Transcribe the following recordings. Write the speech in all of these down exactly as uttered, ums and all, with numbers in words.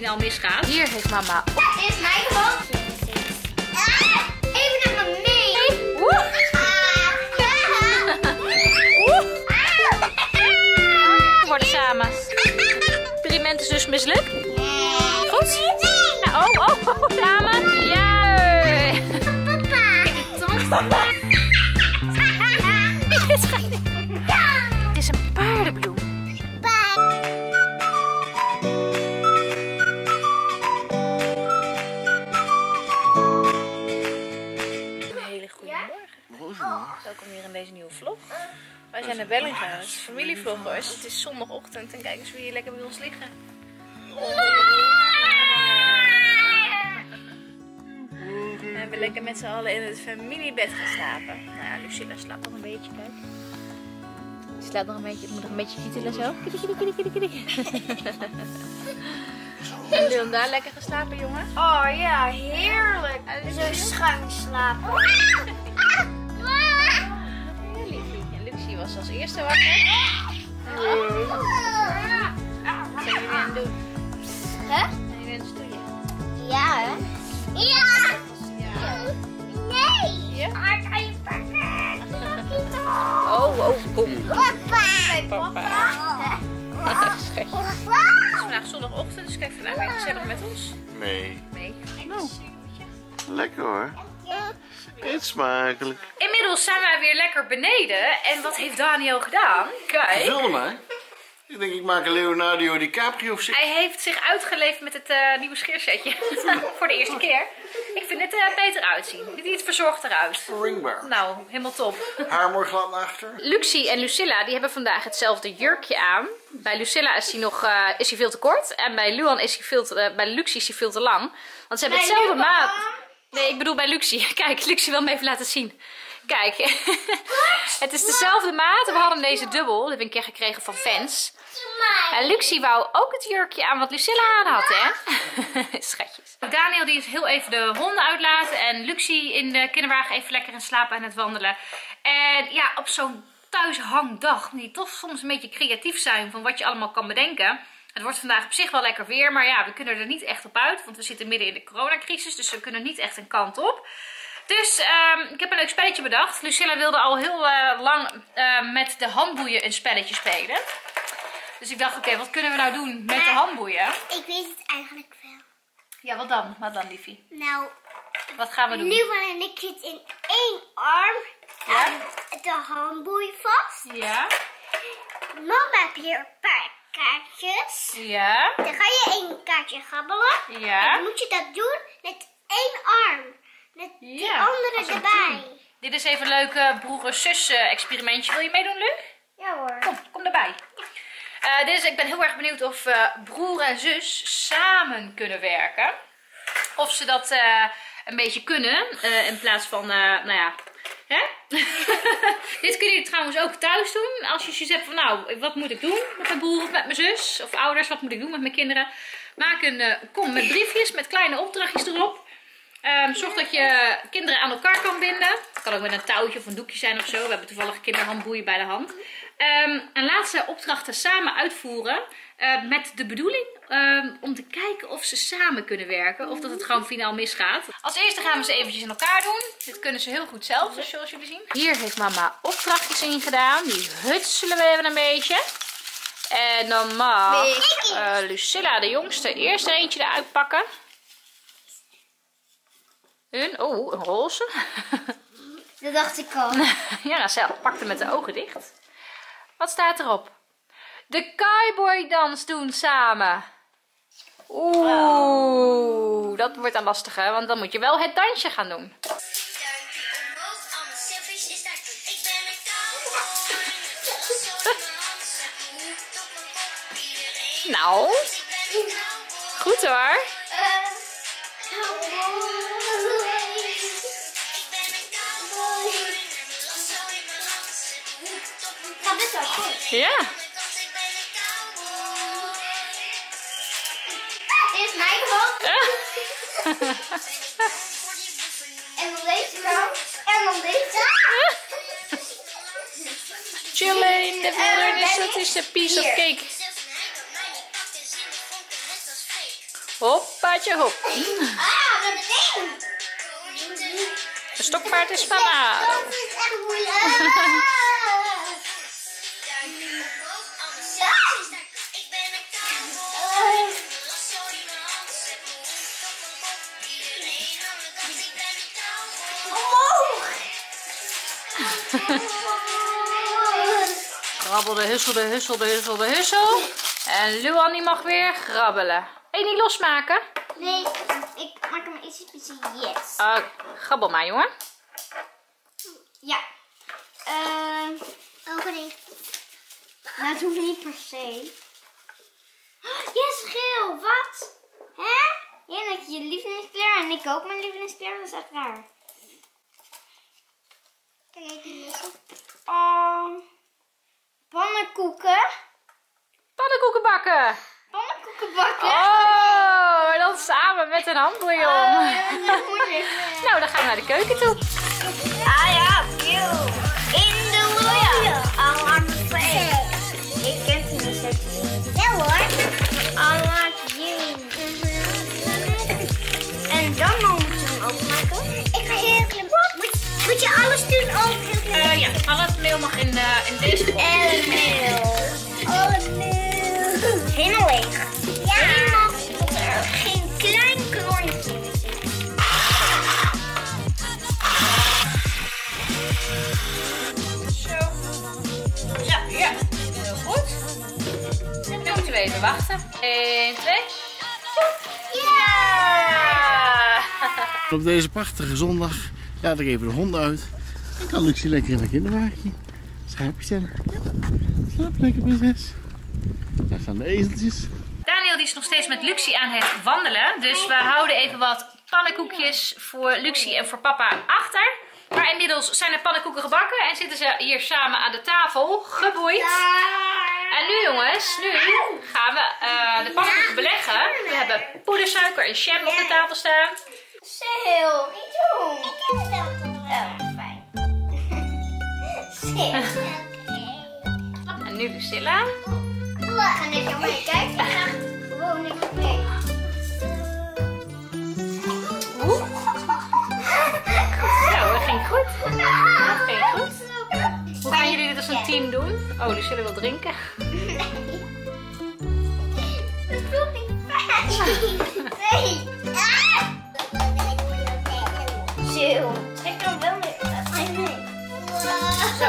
finaal misgaat. Hier heeft mama. Dit is mijn hoofdje. Ah, even naar me mee. Woe! We worden samen. Experiment is dus mislukt. Goed? Ja, oh, oh, oh, samen. Juist. Papa. Het is een paardenbloem. Een hele goede morgen. Welkom hier in deze nieuwe vlog. Wij zijn naar Bellinghausen, familievloggers. Het is zondagochtend en kijk eens wie hier lekker bij ons liggen. We hebben lekker met z'n allen in het familiebed geslapen. Nou ja, Lucilla slaapt nog een beetje, kijk. Ze slaapt nog een beetje, het moet nog een beetje kietelen zo. Kitty, kitty, kitty, kitty, kitty. En Leon daar lekker geslapen, jongen? Oh ja, heerlijk. Zo schuin slapen. Ja, liefie. En Luxie was als eerste wakker. Wat zijn jullie aan het doen? Hè? Wat zijn jullie aan het stoeien? Ja, hè? Ja! Nee! Ja? Maar kan je pakken? Oh, oh, boem. Papa! Papa. Papa! Schatje. Het is vandaag zondagochtend, dus kijk vandaag weer gezellig met ons. Nee. Nee. Lekker hoor. Eet smakelijk. Inmiddels zijn wij weer lekker beneden. En wat heeft Daniel gedaan? Kijk. Film hè? Ik denk ik maak een Leonardo DiCaprio of zo. Hij heeft zich uitgeleefd met het uh, nieuwe scheersetje. Voor de eerste keer. Ik vind het uh, beter uitzien. Ziet iets verzorgd eruit. Ringbaar. Nou, helemaal top. Haar mooi glad naar achter. Luxie en Lucilla die hebben vandaag hetzelfde jurkje aan. Bij Lucilla is hij nog uh, is hij veel te kort. En bij Luan is hij veel te, uh, bij Luxie is hij veel te lang. Want ze hebben hetzelfde maat. Nee, ik bedoel bij Luxie. Kijk, Luxie wil hem even laten zien. Kijk, het is dezelfde maat. We hadden deze dubbel. Dat heb ik een keer gekregen van fans. En Luxie wou ook het jurkje aan wat Lucilla aan had, hè? Schatjes. Daniel die is heel even de honden uitlaten. En Luxie in de kinderwagen even lekker in slaap aan het wandelen. En ja, op zo'n thuishangdag moet je toch soms een beetje creatief zijn van wat je allemaal kan bedenken. Het wordt vandaag op zich wel lekker weer, maar ja, we kunnen er niet echt op uit. Want we zitten midden in de coronacrisis, dus we kunnen niet echt een kant op. Dus um, ik heb een leuk spelletje bedacht. Lucilla wilde al heel uh, lang uh, met de handboeien een spelletje spelen. Dus ik dacht, oké, okay, wat kunnen we nou doen met de handboeien? Ik weet het eigenlijk wel. Ja, wat dan? Wat dan, liefie? Nou, Wat gaan we doen? Luan en ik zitten in één arm Ja? aan de handboei vast. Ja. Mama heeft hier een paar kaartjes. Ja. Dan ga je één kaartje gabbelen. En Ja. dan moet je dat doen met één arm. Met die Ja, andere als een erbij. team. Dit is even een leuk uh, broer-zus uh, experimentje. Wil je meedoen, Luc? Ja hoor. Kom, kom erbij. Uh, dus ik ben heel erg benieuwd of uh, broer en zus samen kunnen werken. Of ze dat uh, een beetje kunnen. Uh, in plaats van, uh, nou ja... Hè? Dit kunnen jullie trouwens ook thuis doen. Als je zoiets hebt van, nou, wat moet ik doen met mijn broer of met mijn zus? Of ouders, wat moet ik doen met mijn kinderen? Maak een uh, kom met briefjes met kleine opdrachtjes erop. Um, zorg dat je kinderen aan elkaar kan binden. Het kan ook met een touwtje of een doekje zijn of zo. We hebben toevallig kinderhandboeien bij de hand. Um, en laat ze opdrachten samen uitvoeren. Uh, met de bedoeling um, om te kijken of ze samen kunnen werken. Of dat het gewoon finaal misgaat. Als eerste gaan we ze eventjes in elkaar doen. Dit kunnen ze heel goed zelf, dus zoals jullie zien. Hier heeft mama opdrachtjes in gedaan. Die hutselen we even een beetje. En dan mag uh, Lucilla, de jongste, eerst er eentje eruit pakken. Een, oh, een roze. Dat dacht ik al. Ja, nou, ze pakte met de ogen dicht. Wat staat erop? De cowboydans doen samen. Oeh, dat wordt dan lastig, hè? Want dan moet je wel het dansje gaan doen. Nou, goed hoor. Gaat best wel goed. Ja. Dit is mijn hoofd. En dan deze kant. En dan deze. Chillen in de wilderness, dat is een piece of cake. Hoppaatje hop. Ah, dat is één. De stokpaard is van Ado. Dat is echt moeilijk. Grabbelde, husselde, husselde, husselde, hussel. En Luan die mag weer grabbelen. Wil je niet losmaken? Nee, ik maak hem iets beetje yes. Uh, grabbel maar, jongen. Ja. Uh, oh, nee. Nou, het hoeft niet per se. Yes, geel. Wat? Hè? Jij hebt je lievelingskleur en ik ook mijn lievelingskleur. Dat is echt raar. Kijk, even Oh. Pannenkoeken. Pannenkoeken bakken. Pannenkoeken bakken. Oh, maar dan samen met een handbouillon. Oh, dat is moeilijk. Nou, dan gaan we naar de keuken toe. Ah ja, view. In de loja. Unlock face. Ik ken het niet zo. Wel hoor. Unlock you. En dan moeten we hem openmaken. Ik ga heel klein. Moet, moet je alles doen ook? Uh, ja, alles meel mag in, uh, in deze pot. En meel. Oh nee. Helemaal leeg. Ja. Helemaal tot er geen klein klontje is. Ja, ja. Heel goed. Nu moeten we even wachten. één, twee. Ja! Op deze prachtige zondag laat ik even de honden uit. Dan kan Lucie lekker in haar kinderwagentje. Schaapje stellen. Slaap lekker, prinses. Daar gaan de ezeltjes. Daniel die is nog steeds met Lucie aan het wandelen. Dus we houden even wat pannenkoekjes voor Lucie en voor papa achter. Maar inmiddels zijn er pannenkoeken gebakken en zitten ze hier samen aan de tafel, geboeid. En nu jongens, nu gaan we uh, de pannenkoeken beleggen. We hebben poedersuiker en jam op de tafel staan. Sil, niet doen. Ik heb het wel toch. Oh, fijn. Sil. En nu Lucilla. We gaan even mee kijken. Ik ga gewoon even mee. Oeh. Zo, dat ging goed. Dat ging goed. Hoe gaan jullie dit als een team doen? Oh, Lucilla wil drinken. Dat voelt niet fijn. Nee. Ah! Sil, trek dan wel mee. Nee, nee. Zo.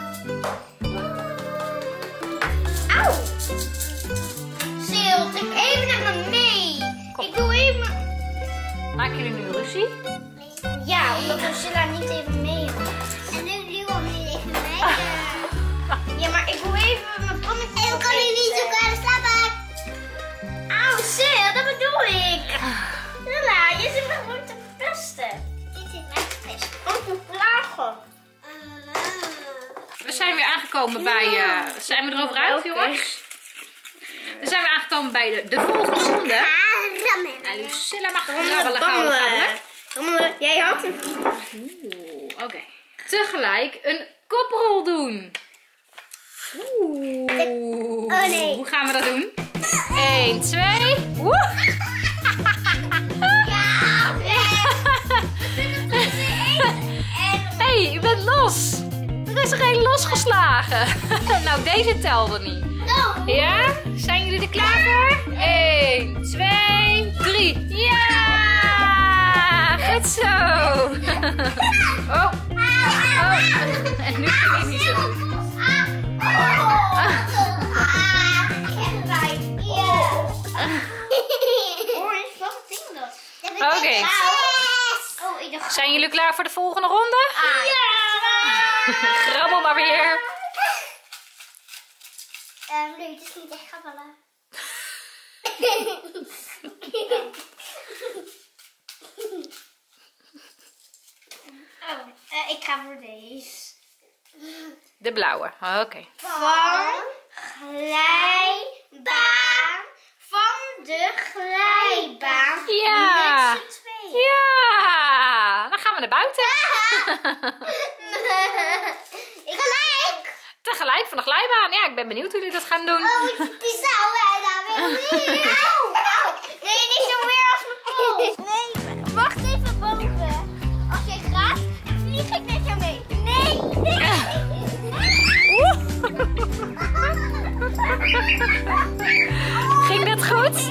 Auw. Sil, trek even naar me mee. Kom. Ik doe even... Maken jullie nu ruzie? Ja, omdat Lucilla niet even mee wil. En nu Luan niet even mee. Ja, maar ik doe even mijn pannenkoek. En we kunnen niet elkaar slapen. Auw, Sil, dat bedoel ik. Lila, je zit me gewoon te pesten. Dit zit mij te pesten. Ook te plagen. We zijn weer aangekomen bij... Uh, zijn we erover uit, jongens? We zijn weer aangekomen bij de, de volgende ronde. En Lucilla mag grabbelen, grabbelen, grabbelen. Rommelen, jij had hem. Oeh, oké. Okay. Tegelijk een koprol doen. Oeh. Oh nee. Hoe gaan we dat doen? één, twee. Woe. Ja, Hé, hey, u bent los. Er is er geen losgeslagen. Nou, deze telde niet. Ja? Zijn jullie er klaar voor? één, twee, drie. Ja! Goed zo. Oh. Oh. En nu ging het niet zo goed. Oké. Okay. Zijn jullie klaar voor de volgende ronde? Ja! Grabbel maar weer. Um, nee, het is niet echt grabbelen. Oh, uh, ik ga voor deze. De blauwe, oké. Okay. Van glijbaan. Van de glijbaan. Ja. Met z'n tweeën. Ja. Dan gaan we naar buiten. Gelijk. Tegelijk van de glijbaan. Ja, ik ben benieuwd hoe jullie dat gaan doen. Oh, die zou wij daar weer. Nee, niet zo Ging dat goed?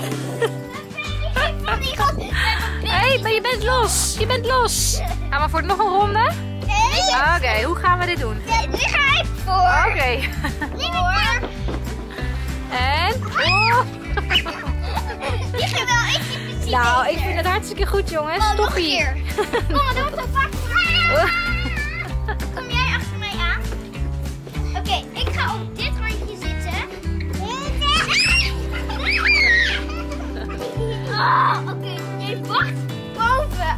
Hé, hey, maar je bent los. Je bent los. Gaan we voor nog een ronde? Oké, okay, hoe gaan we dit doen? Nu ga ik voor. Oké. Okay. Voor. En? Oh. Je gaat wel ietsje precies. Nou, ik vind het hartstikke goed, jongens. Oh, Toppie. Kom maar, doe het zo vaak. Kom jij achter mij aan? Oké, okay, ik ga op dit randje zitten. Oh, oké. Okay. Nee, wacht. Boven.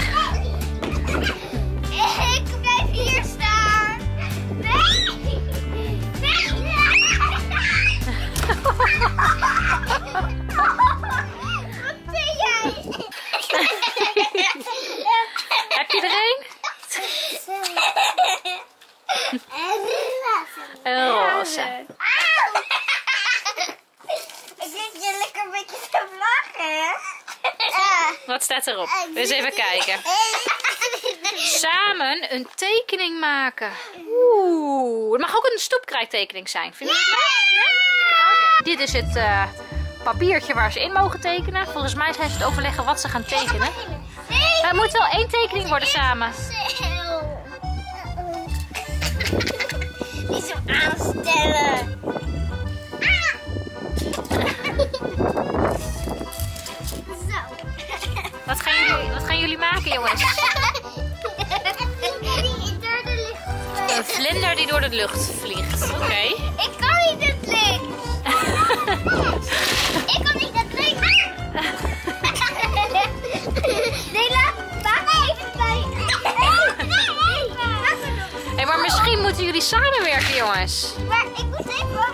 Ik blijf hier staan. Nee. Nee. Wat ben jij? Heb je er een? Een roze. Ik vind je lekker een beetje te lachen. Wat staat erop? Eens even kijken. Samen een tekening maken. Oeh, het mag ook een stoepkrijttekening zijn. Vind je het leuk? Ja? Okay. Dit is het uh, papiertje waar ze in mogen tekenen. Volgens mij zijn ze het overleggen wat ze gaan tekenen. Maar het moet wel één tekening worden samen. Niet zo aanstellen. Zo. Wat gaan jullie, wat gaan jullie maken, jongens? Een vlinder die door de lucht vliegt. Oké. Okay. Ik kan niet het licht. Ik kan niet het licht. Nee, laat me even bij. Hé, hey, maar misschien moeten jullie samenwerken, jongens. Maar ik moet even.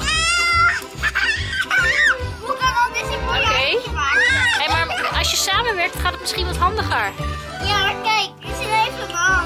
Hoe kan al deze mooie handje maken? Hé, maar als je samenwerkt gaat het misschien wat handiger. Ja, maar kijk, ik zit even mijn hand.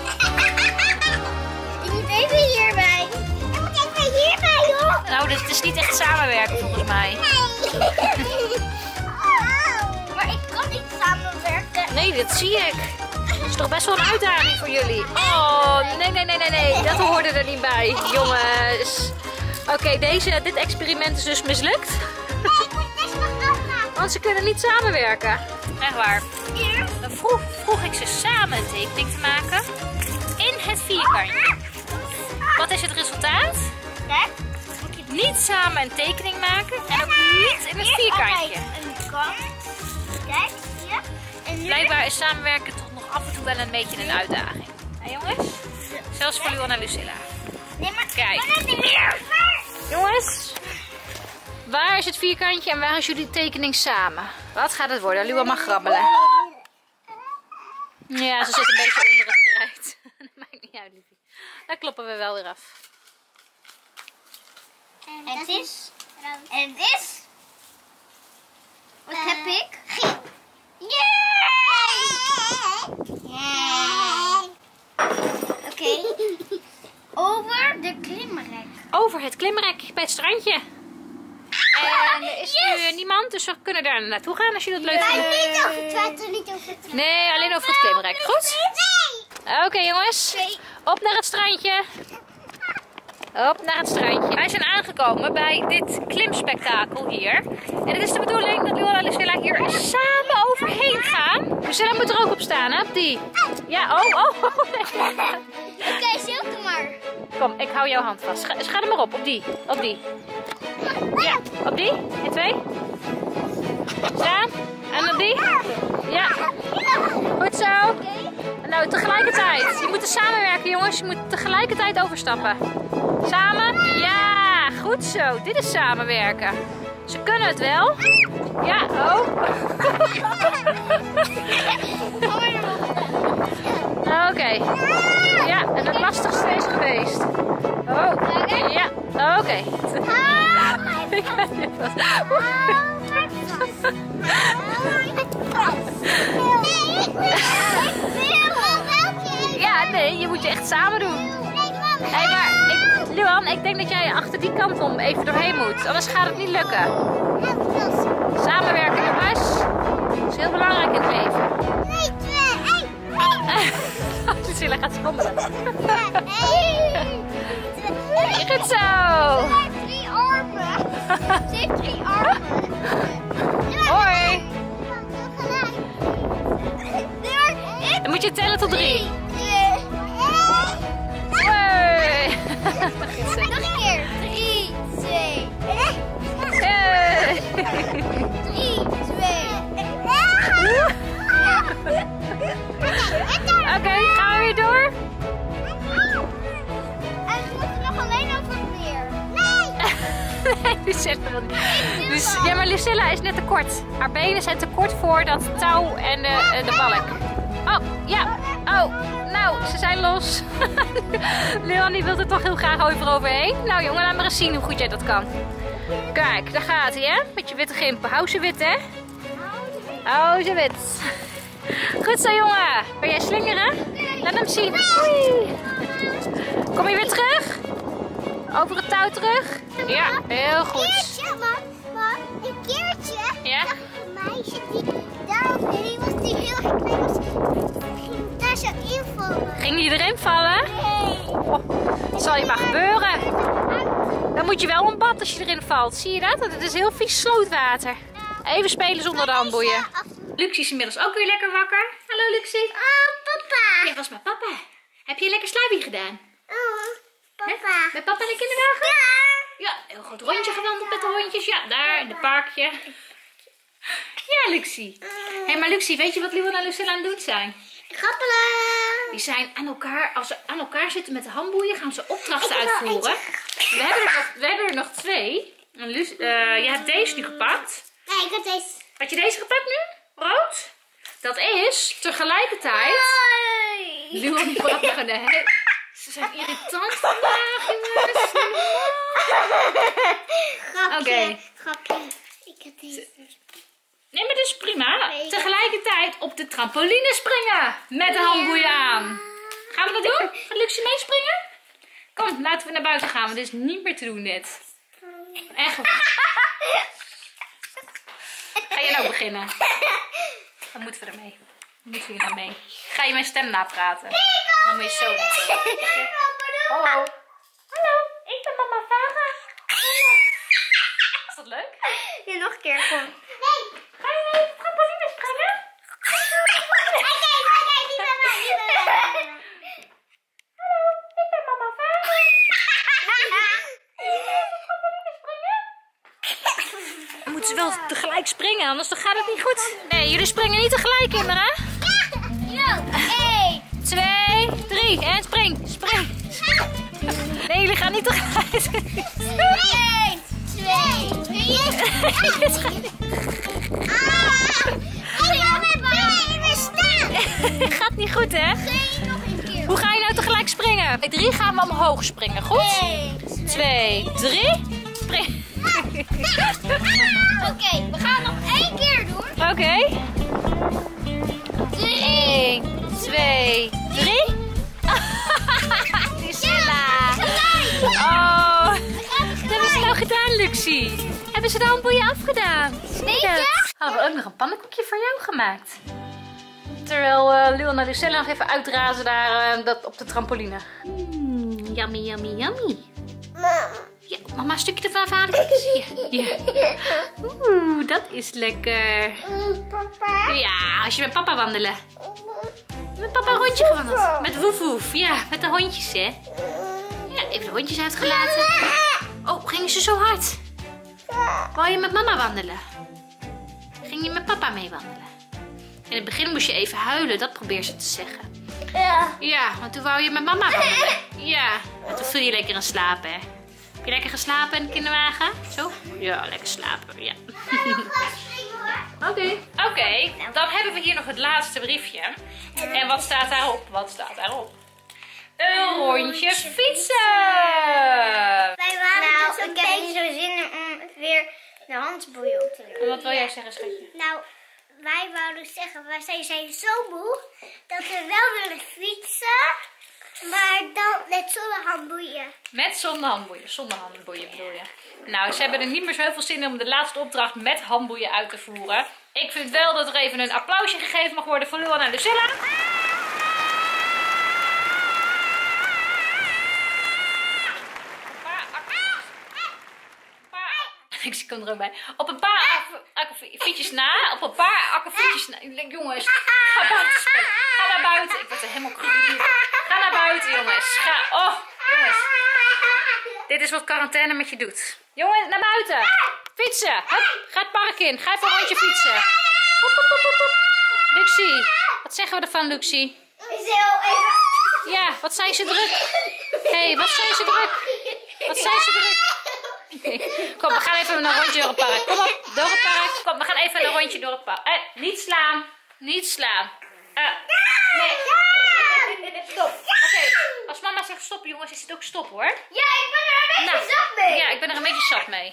Ik moet even hierbij. Ik moet even hierbij, joh. Nou, dit is niet echt samenwerken volgens mij. Nee. Maar ik kan niet samenwerken. Nee, dat zie ik. Dat is toch best wel een uitdaging voor jullie. Oh, nee, nee, nee, nee, nee. Dat hoorde er niet bij, jongens. Oké, okay, deze, dit experiment is dus mislukt. Nee, ik moet best nog afmaken. Want ze kunnen niet samenwerken. Echt waar. Hier. Dan vroeg, vroeg ik ze samen een tekening te maken in het vierkantje. Wat is het resultaat? Kijk. Niet samen een tekening maken en ook niet in het vierkantje. Een kant. Kijk, hier. En nu. Blijkbaar is samenwerken toch nog af en toe wel een beetje een uitdaging. Hé jongens? Zelfs voor Luan en Lucilla. Nee, maar kijk. Maar niet meer. Jongens, waar is het vierkantje en waar is jullie tekening samen? Wat gaat het worden? Luan mag grabbelen. Ja, ze zit een beetje onder het krijt. Dat maakt niet uit, liefie. Daar kloppen we wel weer af. En het is. En het is. Wat uh, heb ik? Geel. Yay! Yay! Oké. Okay. Over de klimrek. Over het klimrek bij het strandje. En er is yes. nu niemand, dus we kunnen daar naartoe gaan als je dat leuk vindt. Maar niet over het water, niet over het water. Nee, alleen over het klimrek. Goed? Nee. Oké okay, jongens. Nee. Op naar het strandje. Op naar het strandje. Wij zijn aangekomen bij dit klimspektakel hier. En het is de bedoeling dat Luan en Lucilla hier samen overheen gaan. Lucilla moet er ook op staan, hè? Op die. Ja, oh, oh. oh. Oké, okay, zulke maar. Kom, ik hou jouw hand vast. Ga, ga er maar op, op die. Op die. Ja, op die. In twee. Staan. En op die. Ja. Goed zo. Nou, tegelijkertijd. Je moet er samenwerken, jongens. Je moet tegelijkertijd overstappen. Samen? Ja, goed zo. Dit is samenwerken. Ze kunnen het wel. Ja, oh. Oké. Okay. Ja, en het lastigste is geweest. Oh, ja, oké. Okay. Ik ben dit vast. Ja, nee, je moet je echt samen doen. Hey, maar ik, Luan, ik denk dat jij achter die kant om even doorheen moet. Anders gaat het niet lukken. Samenwerken, jongens. Dat is heel belangrijk in het leven. Nee, twee, één. Lucilla gaat schommelen. Goed zo. Drie armen. Ze heeft drie armen. Hoi. Dan moet je tellen tot drie. Twee. Hoi. Nog een keer. Drie, twee. Hey. Drie, twee. Oké, gaan we weer door? En we moeten nog alleen over het meer. Nee! Nee, Lucella wil niet. Dus, ja, maar Lucella is net te kort. Haar benen zijn te kort voor dat touw en de, uh, de balk. Oh, ja. Oh, nou, ze zijn los. Leonie wil er toch heel graag over overheen. Nou jongen, laat maar eens zien hoe goed jij dat kan. Kijk, daar gaat hij, hè? Met je witte gimpen. Hou ze wit, hè? Hou ze wit. Goed zo, jongen. Kan jij slingeren? Laat hem zien. Oei. Kom je weer terug? Over het touw terug? Ja, heel Een goed. keertje, maar, maar een keertje Ja? zag ik een meisje die daar overheen was, die heel erg klein was. Ging daar zo invallen. Ging die erin vallen? Nee. Oh, dat zal je maar gebeuren. Dan moet je wel een bad als je erin valt. Zie je dat? Want het is heel vies slootwater. Even spelen zonder de handboeien. Luxie is inmiddels ook weer lekker wakker. Hallo Luxie. Oh, papa. Jij was met papa. Heb je een lekker slaapje gedaan? Oh, papa. Hè? Met papa in de kinderwagen? Ja. Ja, een heel groot rondje gewandeld met de hondjes. Ja, daar in het parkje. Ja, Luxie. Hé, hey, maar Luxie, weet je wat Leon en Lucilla aan het doen zijn? Grappelen. Die zijn aan elkaar, als ze aan elkaar zitten met de handboeien, gaan ze opdrachten uitvoeren. We hebben, er nog, we hebben er nog twee. En Lu, uh, je hebt deze nu gepakt. Nee, ik heb deze. Had je deze gepakt nu? Rood? Dat is tegelijkertijd... Hoi. Leon die praat nog aan de he- Ze zijn irritant vandaag, jongens. Grapje. Oké. Grapje. Ik heb deze. Nee, maar dat is prima. Tegelijkertijd op de trampoline springen. Met de handboeien aan. Gaan we dat doen? Gaat Luxie meespringen? Kom, laten we naar buiten gaan. Want dit is niet meer te doen dit. Echt. Ga je nou beginnen? Dan moeten we ermee. Dan moeten we hier nou mee. Ga je mijn stem napraten? Dan moet je zo doen. Hallo. Hallo, ik ben mama Vara. Is dat leuk? Ja, nog een keer. Kom. Nee. Ga je mee op de trampoline springen? Oké, oké, die ben mij, die ben mij. Hallo, ik ben mama Vara. Dan moeten ze wel tegelijk springen, anders dan gaat het niet goed. Nee, jullie springen niet tegelijk, kinderen. Ja. Eén. Twee, drie en spring, spring. Nee, jullie gaan niet tegelijk. Eén. Twee. Drie. Ah. Ik wil met mij weer staan. Gaat niet goed, hè? Eén, nog een keer. Hoe ga je nou tegelijk springen? Bij drie gaan we omhoog springen, goed? Eén. Twee, drie, spring. Oké, we gaan nog één keer doen. Oké. Okay. Eén, twee, drie. Lucilla. Oh, wat hebben ze nou gedaan, Luxie? Hebben ze de handboeien afgedaan? Weet je? Hadden we ook nog een pannenkoekje voor jou gemaakt. Terwijl uh, Leon en Lucilla nog even uitrazen daar uh, dat op de trampoline. Mm, yummy, yummy, yummy. Ja, mama, een stukje ervan vader. Hier, hier. Oeh, dat is lekker. Papa. Ja, als je met papa wandelen. Met papa een rondje gewandeld. Met woef woef. Ja, met de hondjes, hè. Ja, even de hondjes uitgelaten. Oh, gingen ze zo hard? Wou je met mama wandelen? Ging je met papa mee wandelen? In het begin moest je even huilen, dat probeert ze te zeggen. Ja. Ja, want toen wou je met mama wandelen. Ja, en toen viel je lekker in slaap, hè. Heb je lekker geslapen in de kinderwagen? Zo? Ja, lekker slapen, ja. Oké. Okay. Oké, okay, dan hebben we hier nog het laatste briefje. En wat staat daarop? Wat staat daarop? Een rondje fietsen! Wij waren nou, dus ik heb niet zo zin in om weer de handboeien op te doen. En wat wil jij zeggen, schatje? Nou, wij wouden zeggen, wij zijn, zijn zo moe dat we wel willen fietsen, maar dan met zonder handboeien. Met zonder handboeien, zonder handboeien bedoel je. Nou, ze hebben er niet meer zo heel veel zin in om de laatste opdracht met handboeien uit te voeren. Ik vind wel dat er even een applausje gegeven mag worden voor Leon en Lucilla. Ik kom er ook bij. Op een paar akkefietjes na. Op een paar akkefietjes na. Jongens, ga buiten spelen. Ga naar buiten. Ik word er helemaal kruid. Ga naar buiten, jongens. Ga. Oh, jongens. Dit is wat quarantaine met je doet. Jongens, naar buiten. Fietsen. Hup, ga het park in. Ga even een rondje fietsen. Hop, hop, hop, hop, hop. Luxie. Wat zeggen we ervan, Luxie? Ja, wat zijn ze druk? Hé, hey, wat zijn ze druk? Wat zijn ze druk? Okay. Kom, we gaan even een rondje door het park. Kom op, door het park. Kom, we gaan even een rondje door het park. Eh, niet slaan. Niet slaan. Uh, nee. Stop. Oké, okay. Als mama zegt stop, jongens, is het ook stop, hoor. Ja, ik ben er een beetje nou, zat mee. Ja, ik ben er een beetje zat mee.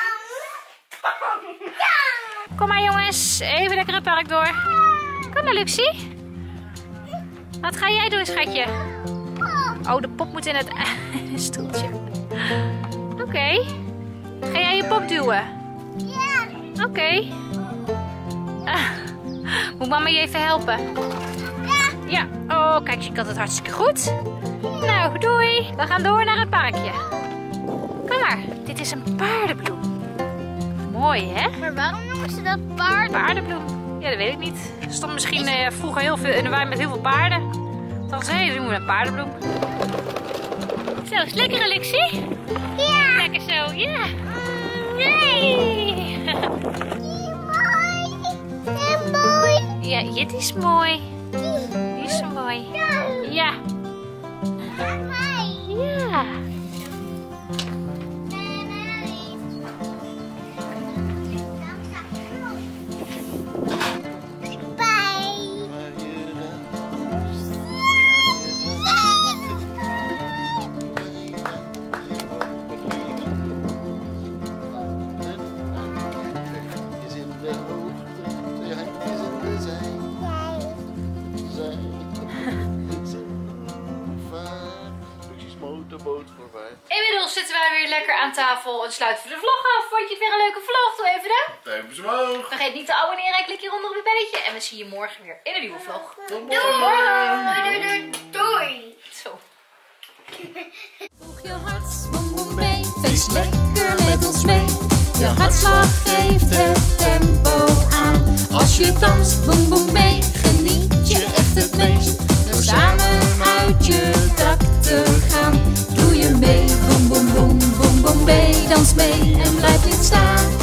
Kom maar, jongens. Even lekker het park door. Kom maar, Luxie. Wat ga jij doen, schatje? Oh, de pop moet in het stoeltje. Oké. Okay. Ga jij je pop duwen? Ja. Oké. Okay. Uh, moet mama je even helpen? Ja. Ja. Oh, kijk, je kan het hartstikke goed. Nou, doei. We gaan door naar het parkje. Kom maar. Dit is een paardenbloem. Mooi, hè? Maar waarom noemen ze dat paarden? Paardenbloem. Ja, dat weet ik niet. Er stond misschien uh, vroeger heel veel in de wei met heel veel paarden. Dan zei ze, noemen we een paardenbloem. Zo, is lekker, Luxie? Ja. Lekker zo, ja. Nee. Mooi. En mooi. Ja, dit is mooi. Die is zo mooi. Ja. Ja. Inmiddels zitten wij weer lekker aan tafel en sluiten we de vlog af. Vond je het weer een leuke vlog? Doe even de duimpjes omhoog. Vergeet niet te abonneren en klik hieronder op het belletje. En we zien je morgen weer in een nieuwe vlog. Doei. Doei. Doei. Doei. Zo. Voeg je hart, boem boem mee, feest lekker met ons mee. Je hartslag geeft het tempo aan. Als je danst, boem boem mee, geniet je echt het meest. Door samen uit je dak te gaan. Doe je mee, boem boem boem boem boem mee, dans mee en blijf niet staan.